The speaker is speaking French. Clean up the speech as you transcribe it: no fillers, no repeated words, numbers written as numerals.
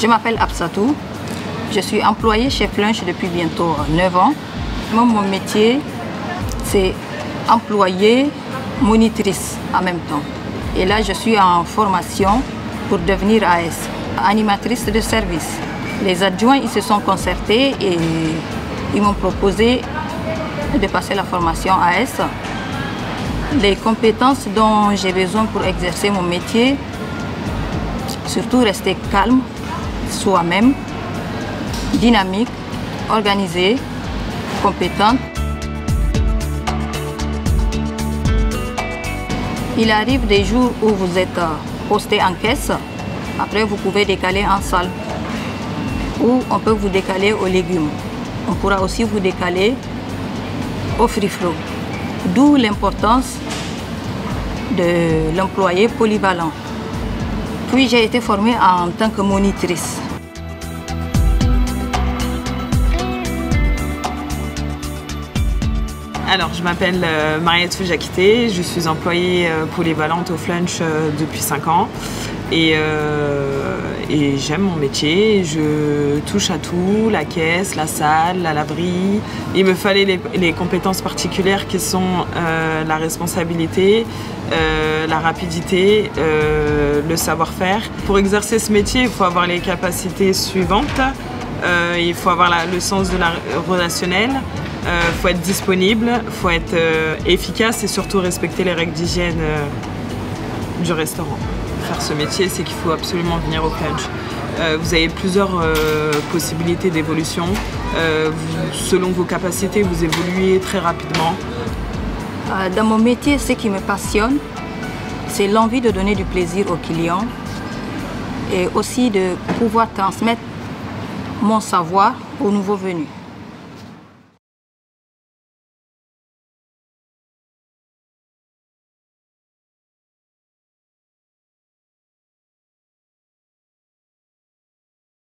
Je m'appelle Absatou. Je suis employée chez Flunch depuis bientôt 9 ans. Mon métier, c'est employée, monitrice en même temps. Et là, je suis en formation pour devenir AS, animatrice de service. Les adjoints, ils se sont concertés et ils m'ont proposé de passer la formation AS. Les compétences dont j'ai besoin pour exercer mon métier, surtout rester calme, soi-même, dynamique, organisée, compétente. Il arrive des jours où vous êtes posté en caisse, après vous pouvez décaler en salle, ou on peut vous décaler aux légumes. On pourra aussi vous décaler au free-flow. D'où l'importance de l'employé polyvalent. Puis j'ai été formée en tant que monitrice. Alors, je m'appelle Mariette Feujakité, je suis employée polyvalente au Flunch depuis 5 ans et j'aime mon métier, je touche à tout, la caisse, la salle, la laverie. Il me fallait les compétences particulières qui sont la responsabilité, la rapidité, le savoir-faire. Pour exercer ce métier, il faut avoir les capacités suivantes. Il faut avoir le sens de la relationnel. Faut être disponible, faut être efficace et surtout respecter les règles d'hygiène du restaurant. Faire ce métier, c'est qu'il faut absolument venir au Flunch. Vous avez plusieurs possibilités d'évolution. Selon vos capacités, vous évoluez très rapidement. Dans mon métier, ce qui me passionne, c'est l'envie de donner du plaisir aux clients et aussi de pouvoir transmettre mon savoir aux nouveaux venus.